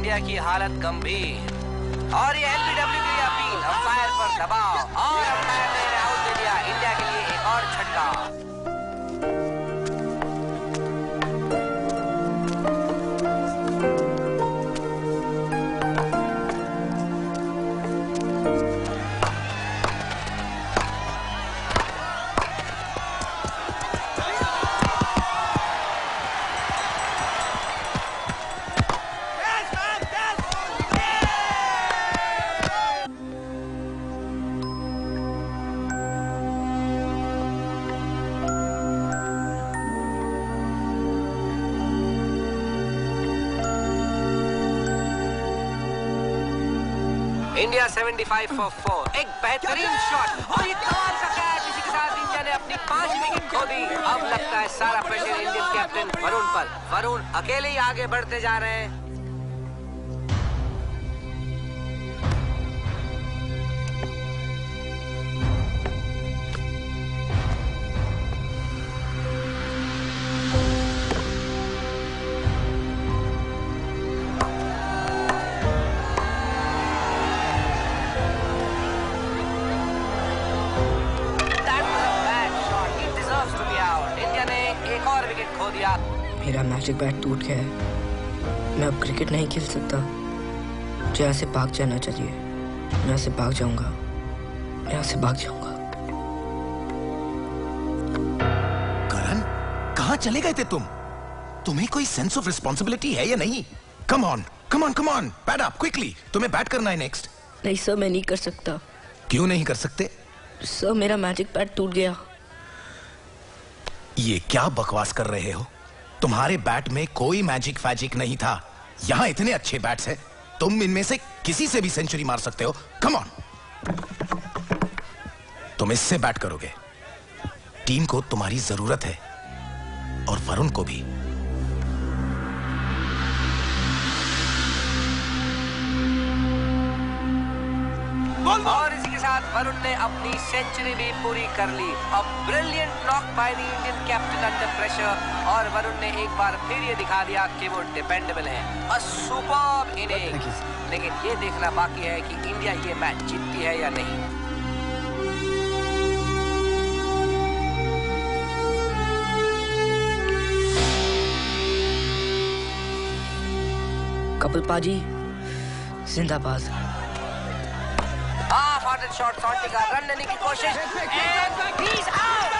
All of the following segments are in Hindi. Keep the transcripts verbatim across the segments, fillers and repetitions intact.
इंडिया की हालत गंभीर और ये एलबीडब्ल्यू के लिए अपील, अंपायर पर दबाव और अंपायर ने आउट दे दिया। इंडिया के लिए एक और झटका। इंडिया पचहत्तर फॉर फोर, एक बेहतरीन शॉट और ये कमाल का कैच। इसी के साथ इंडिया ने अपनी पांच विकेट खो दी। अब लगता है सारा प्रेशर इंडियन कैप्टन वरुण पर। वरुण अकेले ही आगे बढ़ते जा रहे हैं। मेरा मैजिक बैट टूट गया है। मैं अब क्रिकेट नहीं खेल सकता। मुझे यहाँ से भाग जाना चाहिए। मैं यहाँ से भाग जाऊंगा। मैं यहाँ से भाग जाऊंगा। करण, कहाँ चले गए थे तुम? तुम्हें कोई सेंस ऑफ रिस्पॉन्सिबिलिटी है या नहीं? Come on, come on, come on, bat up quickly. तुम्हें बैट करना है नेक्स्ट। नहीं सर, मैं नहीं कर सकता। क्यों नहीं कर सकते? सर, मेरा मैजिक बैट टूट गया। ये क्या बकवास कर रहे हो? तुम्हारे बैट में कोई मैजिक फैजिक नहीं था। यहां इतने अच्छे बैट्स हैं, तुम इनमें से किसी से भी सेंचुरी मार सकते हो। कम ऑन, तुम इससे बैट करोगे। टीम को तुम्हारी जरूरत है और वरुण को भी। और इसी के साथ वरुण ने अपनी सेंचुरी भी पूरी कर ली। अब brilliant knock by the Indian captain under pressure और वरुण ने एक बार फिर ये दिखा दिया कि वो डिपेंडेबल है। A superb innings. लेकिन ये देखना बाकी है कि इंडिया ये मैच जीतती है या नहीं। कपिल पाजी जिंदाबाद। हाफ हार्टेड शॉट, सॉन्टी का रन लेने की कोशिश and he is out.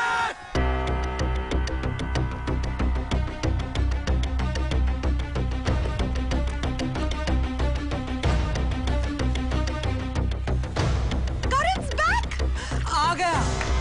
Karan's back! आ गया।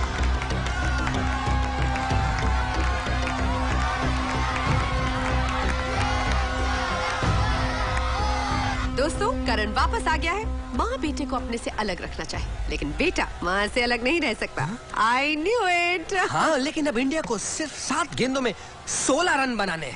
दोस्तों, करण वापस आ गया है। माँ बेटे को अपने से अलग रखना चाहे, लेकिन बेटा माँ से अलग नहीं रह सकता। I knew it. हाँ, लेकिन अब इंडिया को सिर्फ सात गेंदों में सोलह रन बनाने।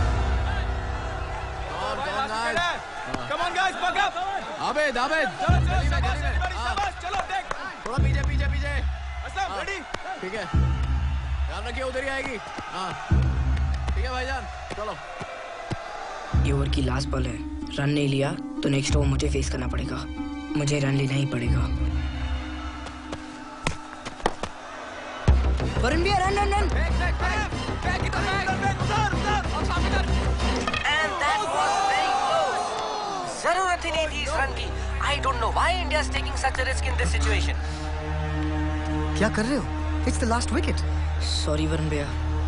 Come on guys, buck up. Abed, Abed, चलो देख, थोड़ा पीछे पीछे पीछे। असलम रेडी? ठीक है, ध्यान रखिए उधर ही आएगी। हाँ, ठीक है भाईजान, चलो। ये ओवर की लास्ट बॉल है। रन नहीं लिया तो नेक्स्ट ओवर मुझे फेस करना पड़ेगा। मुझे रन लेना ही पड़ेगा। वरुण भैया, run run run. And that was very close. जरूरत ही नहीं थी इस रन की। I don't know why India is taking such a risk in this situation. क्या कर रहे हो? It's the last wicket. Sorry Varun भैया।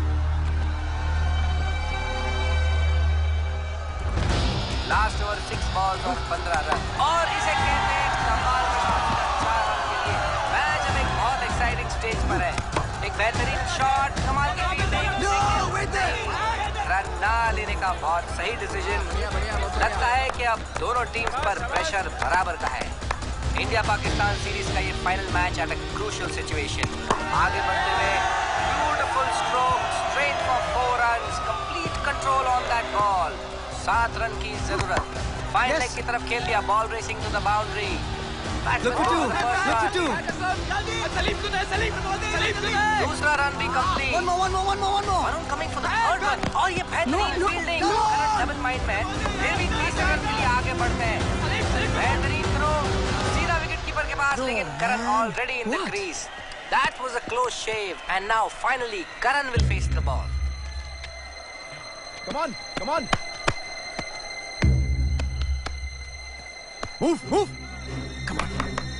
लास्ट ओवर सिक्स बॉल और पंद्रह रन और इसे कहते हैं कमाल का शॉट। चार रन के लिए मैच अब एक बहुत एक्साइटिंग स्टेज पर है। एक बेहतरीन शॉट, कमाल की फील्डिंग, रन ना लेने का बहुत सही डिसीजन। लगता है कि अब दोनों टीम्स पर प्रेशर बराबर का है। इंडिया पाकिस्तान सीरीज का ये final match at a crucial situation. आगे बढ़ते हुए beautiful stroke, straight for four runs, complete control on that ball. सात रन की जरूरत। फाइनल लेग की तरफ खेल दिया, ball racing to the boundary. Look at you. Look at you. Salim को दे, सलीम को दे, सलीम को दे। दूसरा रन भी complete. One more, one more, one more, one more. Varun coming for the third run और ये बेहतरीन फील्डिंग। करण डबल माइंड में फिर भी तीसरे रन के लिए आगे बढ़ते हैं। बेहतरीन थ्रो सीधा विकेट कीपर के पास, लेकिन Karan already in the crease. That was a close shave, and now finally Karan will face the ball. Come on, come on. Move, move. Come on.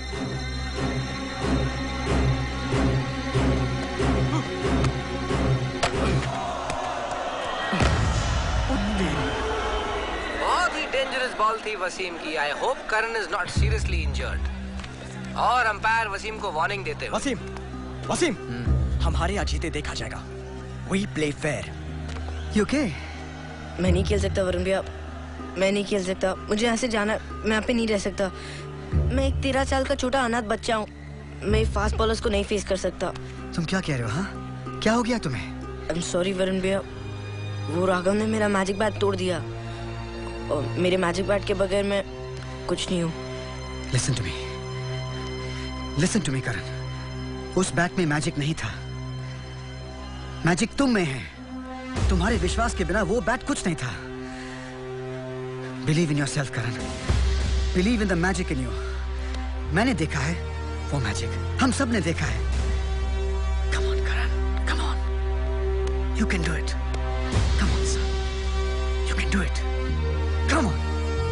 बहुत ही डेंजरस बॉल थी वसीम की। I hope Karan is not seriously injured. और अंपायर वसीम को वार्निंग देते हुए। वसीम, वसीम, हम हारे या जीते देखा जाएगा। We play fair. You okay? मैं नहीं खेल सकता वरुण भैया, मैं नहीं खेल सकता। मुझे यहाँ से जाना, मैं यहाँ पे नहीं रह सकता। मैं एक तेरह साल का छोटा अनाथ बच्चा हूँ। मैं फास्ट बॉलर्स को नहीं फेस कर सकता। तुम क्या कह रहे हो? हाँ, क्या हो गया तुम्हें? I'm sorry वरुण भैया, वो राघव ने मेरा मैजिक बैट तोड़ दिया और मेरे मैजिक बैट के बगैर मैं कुछ नहीं हूँ। Listen to me. Listen to me, करण। उस बैट में मैजिक नहीं था। मैजिक तुम में है। तुम्हारे विश्वास के बिना वो बैट कुछ नहीं था। Believe in yourself, Karan. Believe in the magic in you. मैंने देखा है वो मैजिक, हम सब ने देखा है। Come on, Karan, come on. You can do it. Come on, son. You can do it. Come on.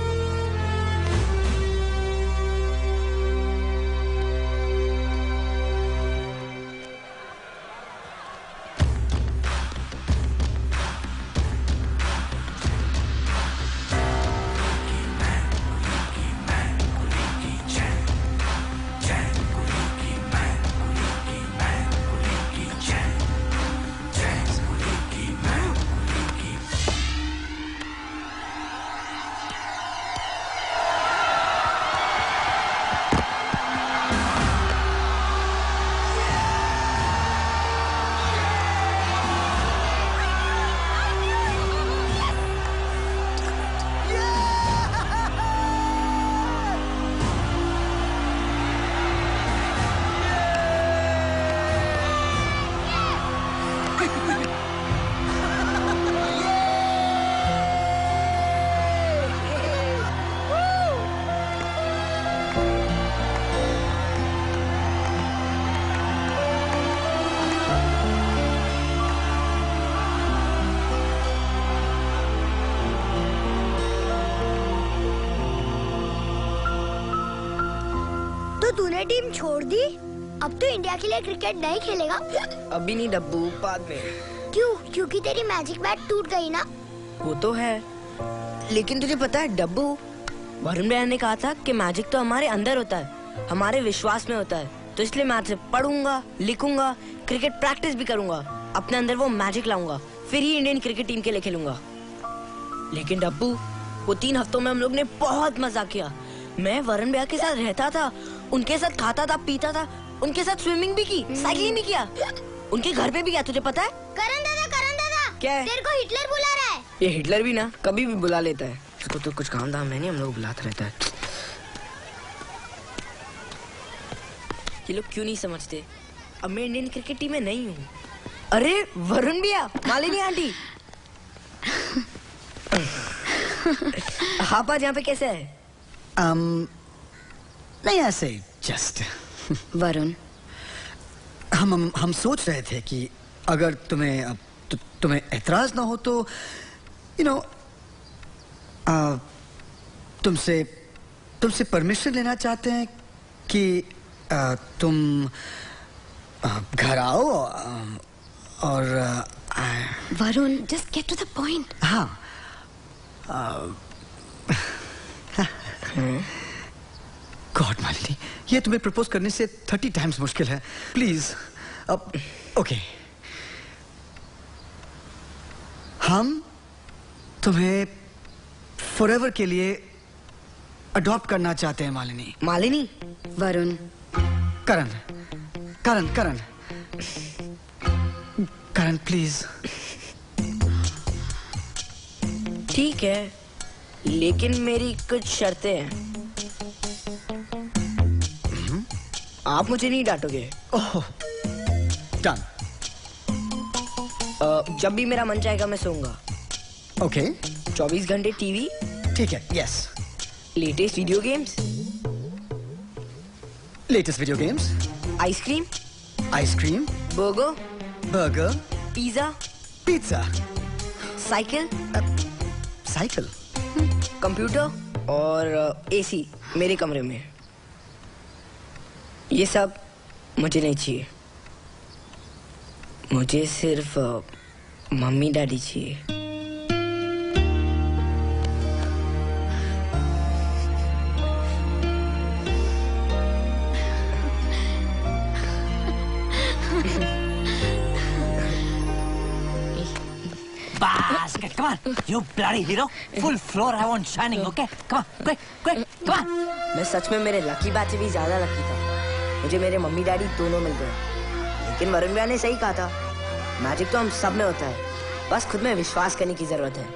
तूने टीम छोड़ दी? अब तो इंडिया के लिए क्रिकेट नहीं खेलेगा? अभी नहीं डब्बू, बाद में। क्यों? क्योंकि तेरी मैजिक बैट टूट गई ना? वो तो है, लेकिन तुझे पता है डब्बू, वरुण भैया ने कहा था कि मैजिक तो हमारे अंदर होता है, हमारे विश्वास में होता है। तो इसलिए मैं आज से पढ़ूंगा, लिखूंगा, क्रिकेट प्रैक्टिस भी करूंगा, अपने अंदर वो मैजिक लाऊंगा, फिर ही इंडियन क्रिकेट टीम के लिए खेलूंगा। लेकिन डब्बू, वो तीन हफ्तों में हम लोग ने बहुत मजा किया। मैं वरुण भैया के साथ रहता था, उनके साथ खाता था, पीता था, उनके साथ स्विमिंग भी की, साइकिलिंग भी किया, उनके घर पे भी गया। तुझे पता है? करण दादा, करण दादा, क्या है? तेरे को हिटलर बुला रहा है। ये हिटलर भी ना कभी भी बुला लेता है। इसको तो कुछ काम धाम है नहीं, हम लोग बुलाता रहता है। ये लोग क्यों नहीं समझते? अब मैं इंडियन क्रिकेट टीम में नहीं हूँ। अरे वरुण भैया, मालिनी आंटी, आप आज यहाँ पे कैसे है? um, नहीं ऐसे जस्ट वरुण, हम हम हम सोच रहे थे कि अगर तुम्हें अब तु, तुम्हें एतराज ना हो तो यू नो तुमसे तुमसे परमिशन लेना चाहते हैं कि आ, तुम आ, घर आओ आ, और आ, Varun, just get to the point. हाँ, गॉड मालिनी, ये तुम्हें प्रपोज करने से थर्टी टाइम्स मुश्किल है। प्लीज अब ओके, हम तुम्हें फॉरएवर के लिए अडॉप्ट करना चाहते हैं मालिनी। मालिनी? वरुण, करण, करण, करण, करण प्लीज। ठीक है, लेकिन मेरी कुछ शर्तें हैं। आप मुझे नहीं डांटोगे। ओह, डन। जब भी मेरा मन चाहेगा मैं सोऊंगा। ओके। चौबीस घंटे टीवी। ठीक है, yes. Latest video games. Latest video games. Ice cream. Ice cream. Burger. Burger. Pizza. Pizza. Cycle. Cycle. Computer और एसी मेरे कमरे में। ये सब मुझे नहीं चाहिए। मुझे सिर्फ मम्मी डैडी चाहिए। Basket, come on, you bloody hero! Full floor, I want shining, okay? Come on, quick, quick, come on! मैं सच में मेरे लकी बैच से भी ज्यादा लकी था। मुझे मेरे मम्मी डैडी दोनों मिल गए। लेकिन वरुण भैया ने सही कहा था, मैजिक तो हम सब में होता है, बस खुद में विश्वास करने की जरूरत है।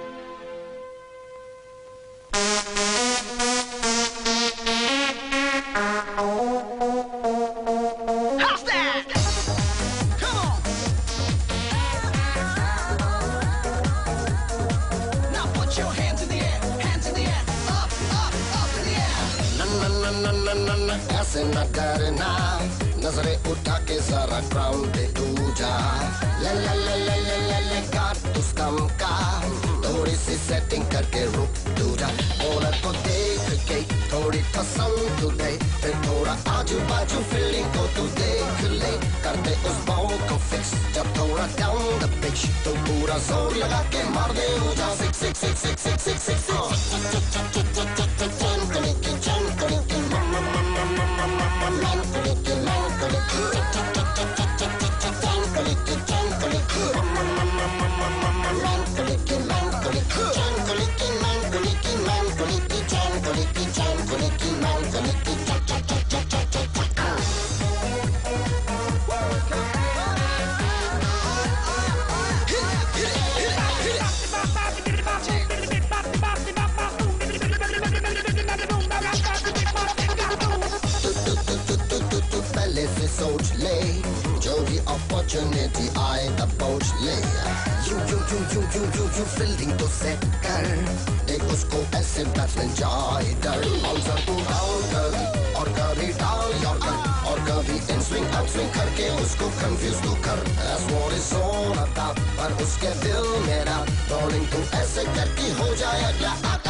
ऐसे न करना, नजरे उठा के जरा ग्राउंड पे तू जा। ले ले ले ले ले ले ले कार्टूस कम का, थोड़ी सी सेटिंग करके रुक तू जा। औरत को देख के थोड़ी पसंद तू दे, फिर थोड़ा आजू बाजू फील्डिंग को तू देख ले। करते उस बॉल को फिक्स, जब थोड़ा डाउन द पिच तो पूरा जोर लगा के मार दे हो जा। Six six six six six six six सोच ले, जो भी अपॉर्चुनिटी आए तब पहुंच ले। You you you you you you you fielding तो सेट कर, देख उसको ऐसे बैट्समैन जाए डर। बाउंसर को डाउन कर और कभी डाल यॉर्कर, और कभी इन स्विंग आउट स्विंग करके उसको कंफ्यूज तो कर। That's what it's all about, पर उसके दिल मेरा बॉलिंग तो ऐसे करके हो जाए अगला।